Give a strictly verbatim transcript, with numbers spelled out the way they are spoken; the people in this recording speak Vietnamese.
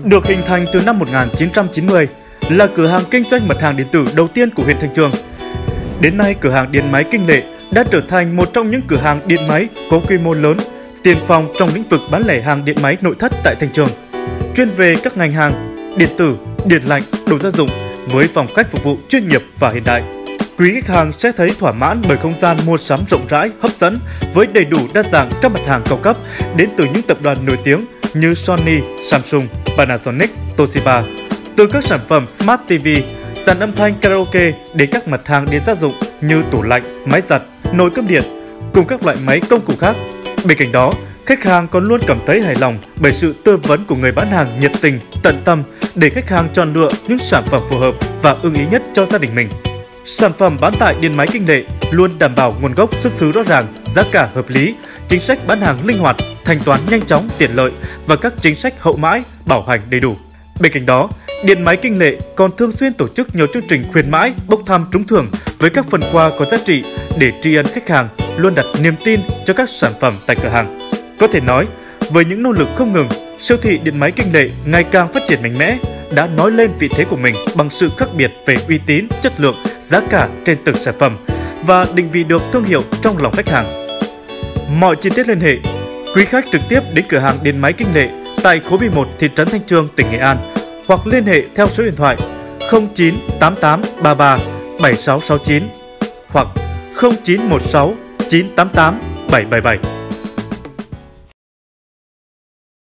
Được hình thành từ năm một nghìn chín trăm chín mươi, là cửa hàng kinh doanh mặt hàng điện tử đầu tiên của huyện Thanh Chương. Đến nay, cửa hàng điện máy Kinh Lệ đã trở thành một trong những cửa hàng điện máy có quy mô lớn, tiên phong trong lĩnh vực bán lẻ hàng điện máy nội thất tại Thanh Chương, chuyên về các ngành hàng điện tử, điện lạnh, đồ gia dụng với phong cách phục vụ chuyên nghiệp và hiện đại. Quý khách hàng sẽ thấy thỏa mãn bởi không gian mua sắm rộng rãi, hấp dẫn với đầy đủ đa dạng các mặt hàng cao cấp đến từ những tập đoàn nổi tiếng như Sony, Samsung, Panasonic, Toshiba. Từ các sản phẩm Smart ti vi, dàn âm thanh karaoke đến các mặt hàng điện gia dụng như tủ lạnh, máy giặt, nồi cơm điện cùng các loại máy công cụ khác. Bên cạnh đó, khách hàng còn luôn cảm thấy hài lòng bởi sự tư vấn của người bán hàng nhiệt tình, tận tâm để khách hàng chọn lựa những sản phẩm phù hợp và ưng ý nhất cho gia đình mình. Sản phẩm bán tại điện máy Kinh Lệ luôn đảm bảo nguồn gốc xuất xứ rõ ràng, giá cả hợp lý, chính sách bán hàng linh hoạt, thanh toán nhanh chóng, tiện lợi và các chính sách hậu mãi, bảo hành đầy đủ. Bên cạnh đó, điện máy Kinh Lệ còn thường xuyên tổ chức nhiều chương trình khuyến mãi, bốc thăm trúng thưởng với các phần quà có giá trị để tri ân khách hàng luôn đặt niềm tin cho các sản phẩm tại cửa hàng. Có thể nói, với những nỗ lực không ngừng, siêu thị điện máy Kinh Lệ ngày càng phát triển mạnh mẽ, đã nói lên vị thế của mình bằng sự khác biệt về uy tín, chất lượng, giá cả trên từng sản phẩm và định vị được thương hiệu trong lòng khách hàng. Mọi chi tiết liên hệ, quý khách trực tiếp đến cửa hàng điện máy Kinh Lệ tại khối mười một thị trấn Thanh Chương, tỉnh Nghệ An hoặc liên hệ theo số điện thoại không chín tám tám ba ba bảy sáu sáu chín hoặc không chín một sáu chín tám tám bảy bảy bảy.